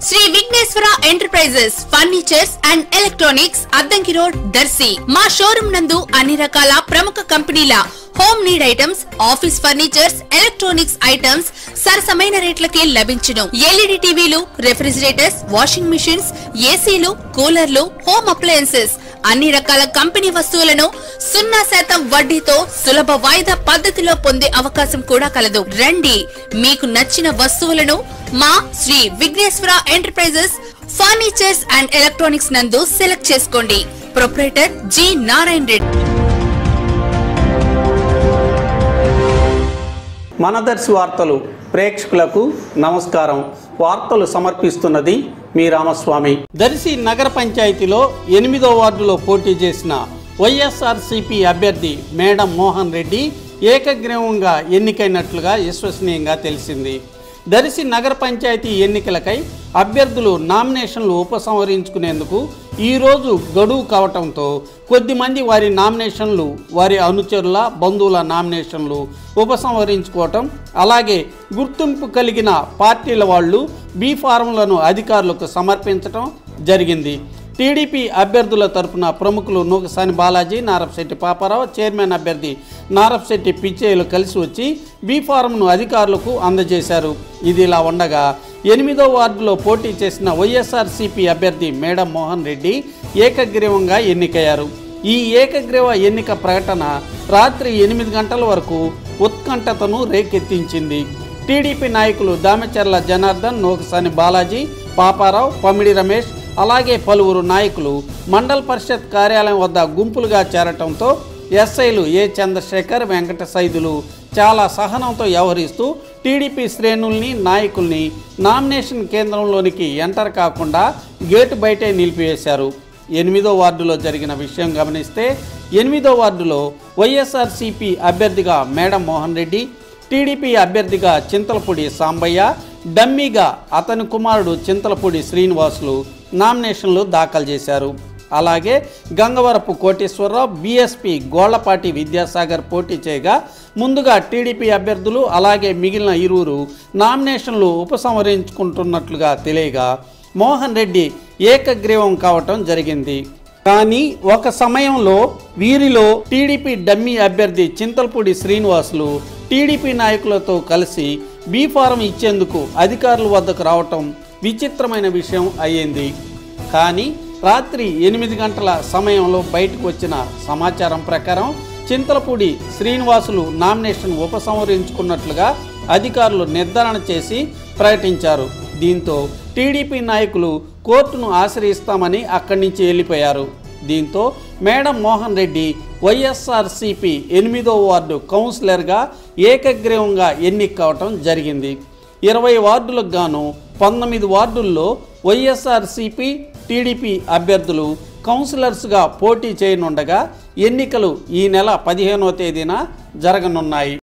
Shri Vighneshwara enterprises furnitures and electronics Addanki road Darsi మా showroom నందు అన్ని రకాల ప్రముఖ కంపెనీల home need items office furnitures electronics items సరసమైన రేట్లకే లభించును. ఎల్ఈడి టీవీలు రెఫ్రిజిరేటర్స్ వాషింగ్ మిషన్స్ ఏసీలు కూలర్లు హోమ్ అప్లయన్సెస్ అన్ని రకాల కంపెనీ వస్తువులను 0% వడ్డీతో సులభ వాయిదా పద్ధతిలో పొందే అవకాశం కూడా కలదు. రండి, మీకు నచ్చిన వస్తువులను మా Shri Vighneshwara enterprises furnitures and electronics నందు సెలెక్ట్ చేసుకోండి. Proprietor G Narayana Reddy. మన దర్శి వార్తలు ప్రేక్షకులకు నమస్కారం. వార్తలు సమర్పిస్తున్నది మీ రామస్వామి. దర్శి నగర పంచాయతీలో 8వ వార్డులో పోటీ చేసిన వైఎస్ఆర్సీపీ అభ్యర్థి మేడం మోహన్ రెడ్డి ఏకగ్రీవంగా ఎన్నికైనట్లుగా విశ్వసనీయంగా తెలిసింది. దర్శి నగర పంచాయతీ ఎన్నికలకై అభ్యర్థులు నామినేషన్లు ఉపసంహరించుకునేందుకు ఈరోజు గడువు కావటంతో కొద్దిమంది వారి నామినేషన్లు వారి అనుచరుల బంధువుల నామినేషన్లు ఉపసంహరించుకోవటం, అలాగే గుర్తింపు కలిగిన పార్టీల వాళ్ళు బీ ఫారంలను అధికారులకు సమర్పించటం జరిగింది. టీడీపీ అభ్యర్థుల తరపున ప్రముఖులు నూకసాని బాలాజీ, నారపశెట్టి పాపారావు, చైర్మన్ అభ్యర్థి నారపశెట్టి పిచ్చయ్యలు కలిసి వచ్చి బీ ఫారంను అధికారులకు అందజేశారు. ఇది ఇలా ఉండగా 8వ వార్డులో పోటీ చేసిన వైఎస్ఆర్సీపీ అభ్యర్థి మేడం మోహన్ రెడ్డి ఏకగ్రీవంగా ఎన్నికయ్యారు. ఈ ఏకగ్రీవ ఎన్నిక ప్రకటన రాత్రి 8 గంటల వరకు ఉత్కంఠతను రేకెత్తించింది. టీడీపీ నాయకులు దామెచర్ల జనార్దన్, నూకసాని బాలాజీ, పాపారావు, పమిడి రమేష్, అలాగే పలువురు నాయకులు మండల పరిషత్ కార్యాలయం వద్ద గుంపులుగా చేరటంతో ఎస్ఐలు ఏ చంద్రశేఖర్, వెంకట సైదులు చాలా సహనంతో వ్యవహరిస్తూ టీడీపీ శ్రేణుల్ని నాయకుల్ని నామినేషన్ కేంద్రంలోనికి ఎంటర్ కాకుండా గేటు బయటే నిలిపివేశారు. 8వ వార్డులో జరిగిన విషయం గమనిస్తే 8వ వార్డులో వైఎస్ఆర్సీపీ అభ్యర్థిగా మేడం మోహన్ రెడ్డి, టీడీపీ అభ్యర్థిగా చింతలపూడి సాంబయ్య, డమ్మీగా అతని కుమారుడు చింతలపూడి శ్రీనివాసులు నామినేషన్లు దాఖలు చేశారు. అలాగే గంగవరపు కోటేశ్వరరావు, బీఎస్పీ గోళ్లపాటి విద్యాసాగర్ పోటీ చేయగా ముందుగా టీడీపీ అభ్యర్థులు అలాగే మిగిలిన ఇరువురు నామినేషన్లు ఉపసంహరించుకుంటున్నట్లుగా తెలియగా మోహన్ రెడ్డి ఏకగ్రీవం కావటం జరిగింది. కానీ ఒక సమయంలో వీరిలో టీడీపీ డమ్మీ అభ్యర్థి చింతలపూడి శ్రీనివాసులు టీడీపీ నాయకులతో కలిసి బీ ఫారం ఇచ్చేందుకు అధికారుల వద్దకు రావటం విచిత్రమైన విషయం అయ్యింది. కానీ రాత్రి 8 గంటల సమయంలో బయటకు వచ్చిన సమాచారం ప్రకారం చింతలపూడి శ్రీనివాసులు నామినేషన్ ఉపసంహరించుకున్నట్లుగా అధికారులు నిర్ధారణ చేసి ప్రకటించారు. దీంతో టీడీపీ నాయకులు కోర్టును ఆశ్రయిస్తామని అక్కడి నుంచి వెళ్ళిపోయారు. దీంతో మేడం మోహన్ రెడ్డి వైఎస్ఆర్సీపీ 8వ వార్డు కౌన్సిలర్గా ఏకగ్రీవంగా ఎన్నిక కావటం జరిగింది. 20 వార్డులకు గాను 19 వార్డుల్లో వైఎస్ఆర్సీపీ టీడీపీ అభ్యర్థులు కౌన్సిలర్స్గా పోటీ చేయనుండగా ఎన్నికలు ఈ నెల 15వ తేదీన జరగనున్నాయి.